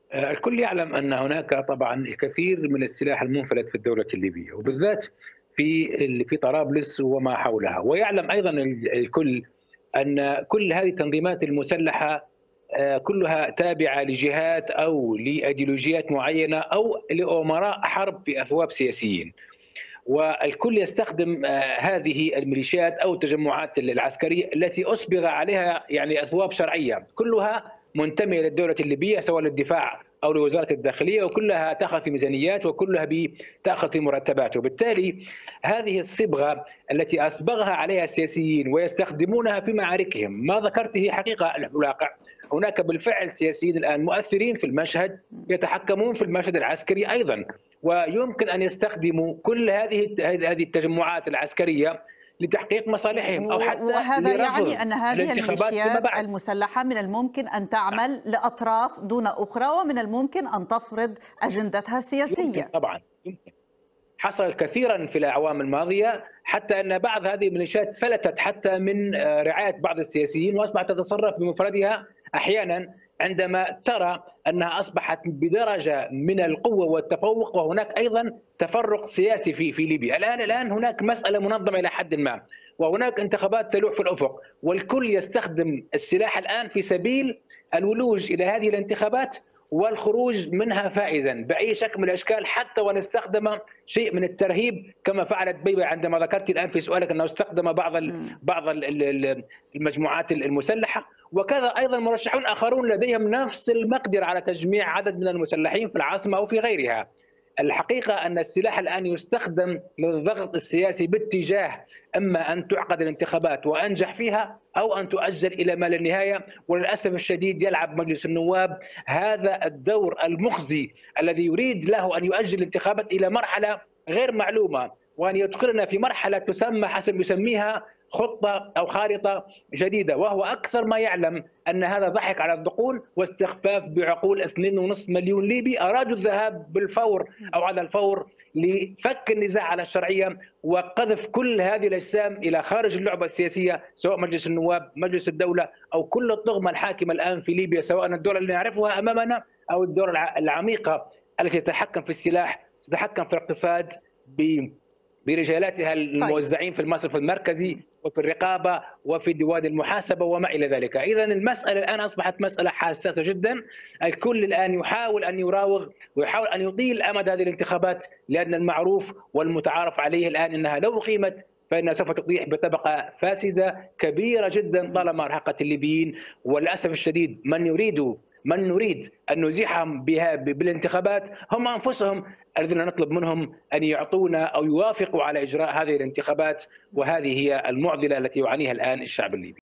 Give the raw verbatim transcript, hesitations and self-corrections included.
آه، الكل يعلم أن هناك طبعًا الكثير من السلاح المنفلت في الدولة الليبية، وبالذات في ال في طرابلس وما حولها، ويعلم أيضًا ال الكل أن كل هذه التنظيمات المسلحة آآ، كلها تابعة لجهات أو لأيديولوجيات معينة أو لأمراء حرب في أثواب سياسيين. والكل يستخدم آه، هذه الميليشيات او التجمعات العسكريه التي اسبغ عليها يعني اثواب شرعيه، كلها منتميه للدوله الليبيه سواء للدفاع او لوزاره الداخليه، وكلها تاخذ في ميزانيات وكلها تاخذ في مرتبات، وبالتالي هذه الصبغه التي اصبغها عليها السياسيين ويستخدمونها في معاركهم، ما ذكرته حقيقه الواقع. هناك بالفعل سياسيين الان مؤثرين في المشهد يتحكمون في المشهد العسكري ايضا، ويمكن ان يستخدموا كل هذه هذه التجمعات العسكريه لتحقيق مصالحهم او حتى وهذا يعني لرفض أن هذه الانتخابات فيما الميليشيات بعد. المسلحة من الممكن أن تعمل لأطراف دون أخرى، ومن الممكن أن تفرض أجندتها يمكن السياسية. طبعا، يمكن. حصل كثيرا في الاعوام الماضيه، حتى ان بعض هذه الميليشيات فلتت حتى من آه، رعايه بعض السياسيين واصبحت تتصرف بمفردها احيانا عندما ترى انها اصبحت بدرجه من القوه والتفوق، وهناك ايضا تفرق سياسي في في ليبيا. الان الان هناك مساله منظمه الى حد ما، وهناك انتخابات تلوح في الافق، والكل يستخدم السلاح الان في سبيل الولوج الى هذه الانتخابات والخروج منها فائزا باي شكل من الاشكال، حتى وان استخدم شيء من الترهيب كما فعلت بيبه عندما ذكرت الان في سؤالك انه استخدم بعض ال مم. بعض ال المجموعات المسلحه، وكذا ايضا مرشحون اخرون لديهم نفس المقدره على تجميع عدد من المسلحين في العاصمه او في غيرها. الحقيقه ان السلاح الان يستخدم للضغط السياسي باتجاه اما ان تعقد الانتخابات وانجح فيها او ان تؤجل الى ما لا نهايه، وللاسف الشديد يلعب مجلس النواب هذا الدور المخزي الذي يريد له ان يؤجل الانتخابات الى مرحله غير معلومه، وان يدخلنا في مرحله تسمى حسب يسميها خطه او خارطه جديده، وهو اكثر ما يعلم ان هذا ضحك على الذقون واستخفاف بعقول اثنين ونصف مليون ليبي ارادوا الذهاب بالفور او على الفور لفك النزاع على الشرعيه وقذف كل هذه الاجسام الى خارج اللعبه السياسيه، سواء مجلس النواب، مجلس الدوله، او كل الطغمه الحاكمه الان في ليبيا، سواء الدوله اللي نعرفها امامنا او الدوله العميقه التي تتحكم في السلاح، تتحكم في الاقتصاد برجالاتها طيب. الموزعين في المصرف المركزي وفي الرقابه وفي ديوان المحاسبه وما الى ذلك. اذا المساله الان اصبحت مساله حساسه جدا، الكل الان يحاول ان يراوغ ويحاول ان يطيل امد هذه الانتخابات، لان المعروف والمتعارف عليه الان انها لو اقيمت فانها سوف تطيح بطبقه فاسده كبيره جدا طالما ارهقت الليبيين، وللاسف الشديد من يريد من نريد ان نزيحهم بها بالانتخابات هم انفسهم الذين نطلب منهم ان يعطونا او يوافقوا على اجراء هذه الانتخابات، وهذه هي المعضله التي يعانيها الان الشعب الليبي.